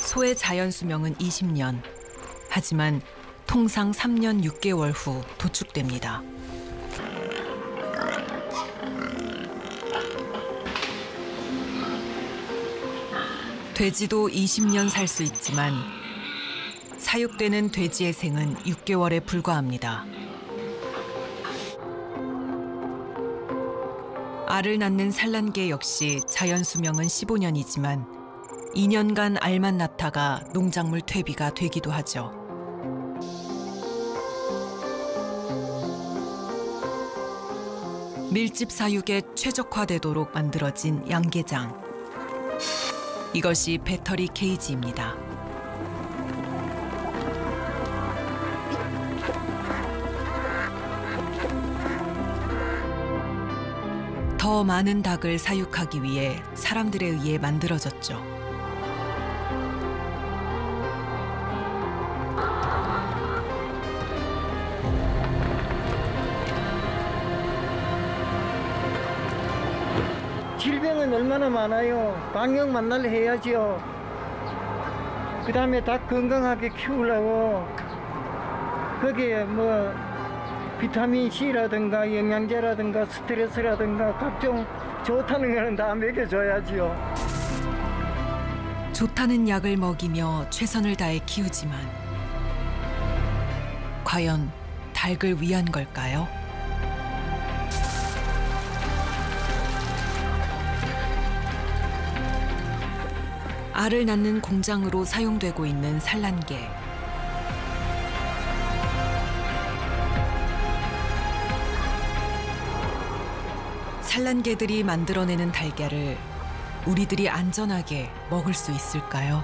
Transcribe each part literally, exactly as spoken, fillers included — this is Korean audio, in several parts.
소의 자연 수명은 이십 년. 하지만 통상 삼 년 육 개월 후 도축됩니다. 돼지도 이십 년 살 수 있지만 사육되는 돼지의 생은 육 개월에 불과합니다. 알을 낳는 산란개 역시 자연 수명은 십오 년이지만 이 년간 알만 낳다가 농작물 퇴비가 되기도 하죠. 밀집 사육에 최적화되도록 만들어진 양계장. 이것이 배터리 케이지입니다. 더 많은 닭을 사육하기 위해 사람들에 의해 만들어졌죠. 질병은 얼마나 많아요. 방역 만날 해야죠. 그 다음에 닭 건강하게 키우려고 거기에 뭐 비타민 C라든가 영양제라든가 스트레스라든가 각종 좋다는 거는 다 먹여줘야지요. 좋다는 약을 먹이며 최선을 다해 키우지만 과연 닭을 위한 걸까요? 알을 낳는 공장으로 사용되고 있는 산란개. 산란개들이 만들어내는 달걀을 우리들이 안전하게 먹을 수 있을까요?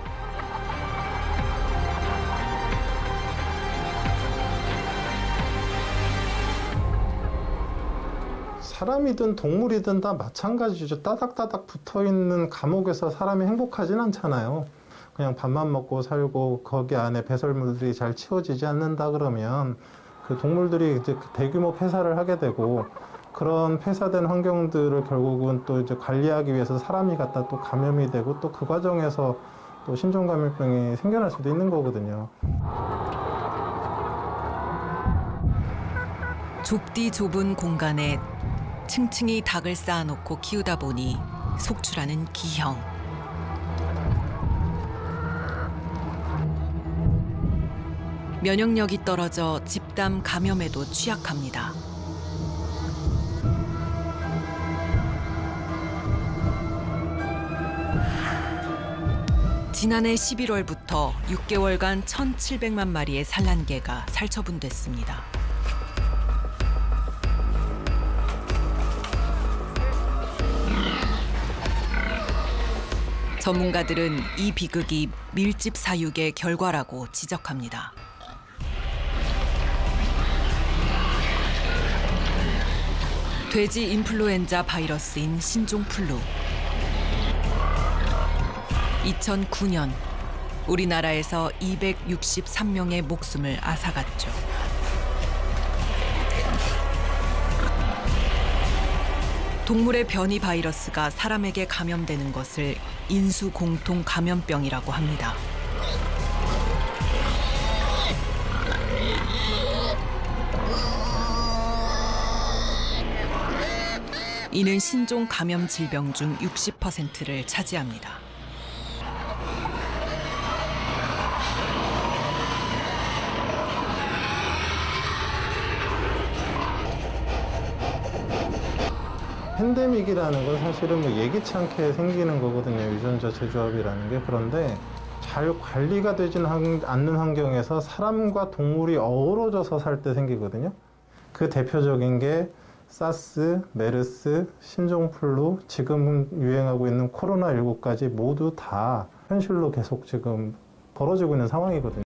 사람이든 동물이든 다 마찬가지죠. 따닥따닥 붙어있는 감옥에서 사람이 행복하진 않잖아요. 그냥 밥만 먹고 살고 거기 안에 배설물들이 잘 치워지지 않는다 그러면 그 동물들이 이제 대규모 폐사를 하게 되고 그런 폐사된 환경들을 결국은 또 이제 관리하기 위해서 사람이 갖다 또 감염이 되고 또 그 과정에서 또 신종감염병이 생겨날 수도 있는 거거든요. 좁디 좁은 공간에 층층이 닭을 쌓아놓고 키우다 보니 속출하는 기형. 면역력이 떨어져 집단 감염에도 취약합니다. 지난해 십일월부터 육 개월간 천칠백만 마리의 산란개가 살처분됐습니다. 전문가들은 이 비극이 밀집 사육의 결과라고 지적합니다. 돼지 인플루엔자 바이러스인 신종플루. 이천구 년 우리나라에서 이백육십삼 명의 목숨을 앗아갔죠. 동물의 변이 바이러스가 사람에게 감염되는 것을 인수공통 감염병이라고 합니다. 이는 신종 감염 질병 중 육십 퍼센트를 차지합니다. 팬데믹이라는 건 사실은 뭐 예기치 않게 생기는 거거든요. 유전자 재조합이라는 게. 그런데 잘 관리가 되지는 않는 환경에서 사람과 동물이 어우러져서 살 때 생기거든요. 그 대표적인 게 사스, 메르스, 신종플루, 지금 유행하고 있는 코로나 십구까지 모두 다 현실로 계속 지금 벌어지고 있는 상황이거든요.